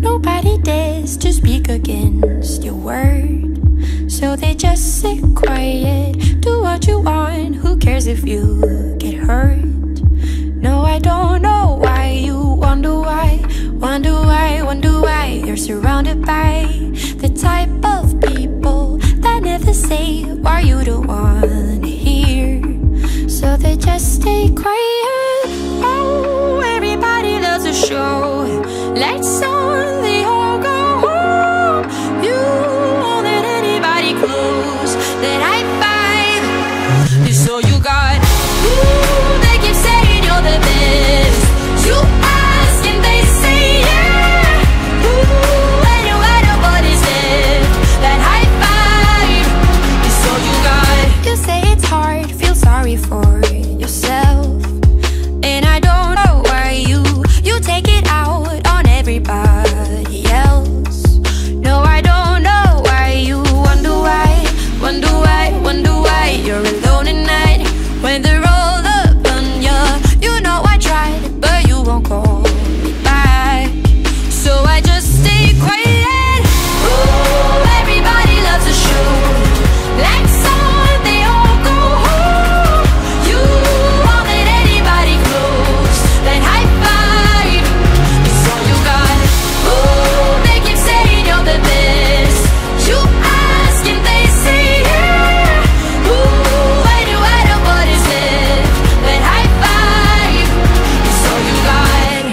Nobody dares to speak against your word, so they just sit quiet. Do what you want, who cares if you get hurt? No, I don't know why you wonder why, wonder why, wonder why. You're surrounded by the type of people that never say why you don't wanna hear, so they just stay quiet. Oh, everybody loves a show. Lights on, they all go home. You won't let anybody close that high five. It's all you got. Ooh, they keep saying you're the best. You ask and they say yeah. Ooh, and you had nobody's left. That high five is all you got. You say it's hard, feel sorry for yourself, and I don't know why you take it out on everybody else. No, I don't know why you wonder why, wonder why, wonder why. You're alone at night when they're all up on you. You know I tried, but you won't call me back, so I just stay quiet. Ooh, everybody loves a show. Lights on, they all go home. You won't let anybody close that high five. It's all you got. Ooh, they keep saying you're the best. You ask and they say yeah. Ooh, and you had nobody's left. That high five is all you got.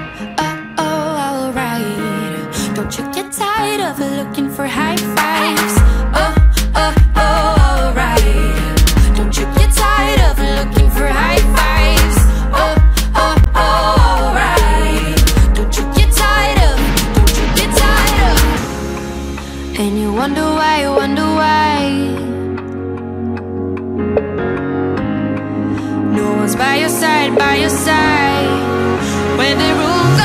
Alright. Don't you get tired of looking for high fives? Alright. Don't you get tired of looking for high fives? Alright. Don't you get tired of, don't you get tired of. And you wonder why, wonder why. No one's by your side, when the rules